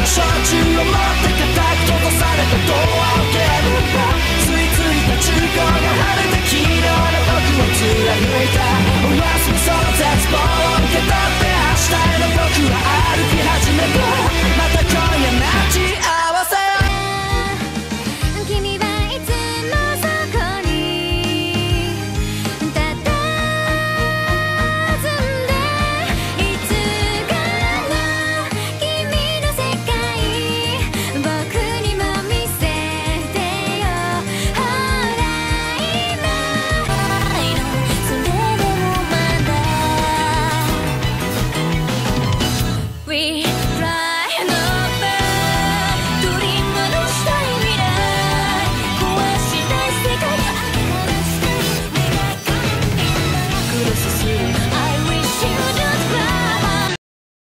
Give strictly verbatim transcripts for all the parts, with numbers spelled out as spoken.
の焼酎を持って固く閉ざされたドアを蹴るんだ。吸い付いた中古が晴れた昨日の僕を貫いた。おやすみその絶望を受け取って明日への僕は歩き始めた。また今夜待ち合わせよ。 君はいつもそこに佇んで、いつかの君の世界僕にも見せてよ。ほら今ないの、それでもまだ We fly over 取り戻したい未来、壊したい世界、新しい願いクロスする I wish you don't cry。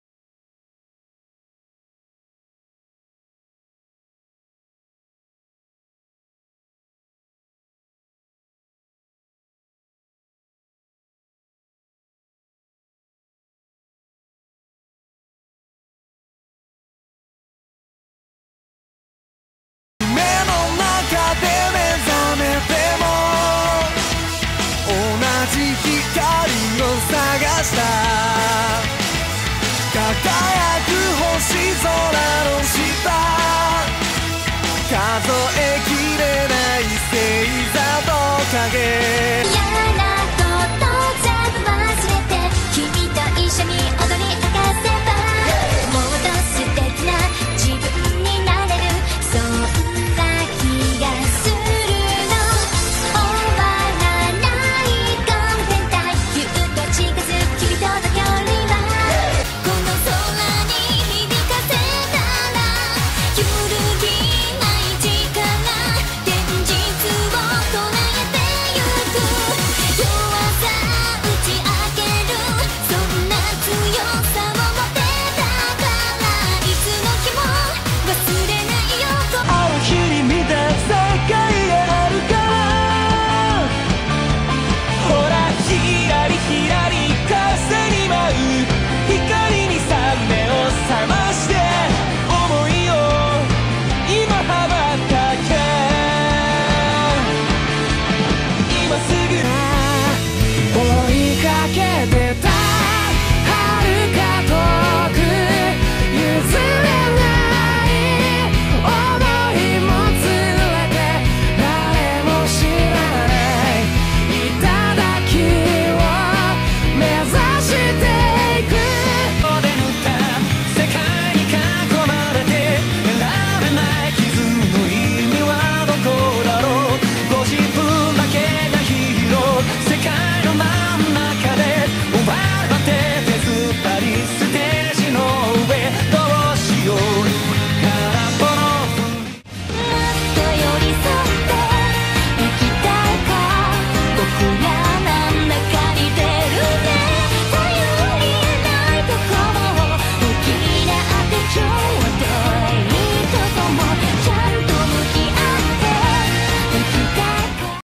夢の中で目覚めても同じ光を探した。輝く星空の下、数えきれない星座と影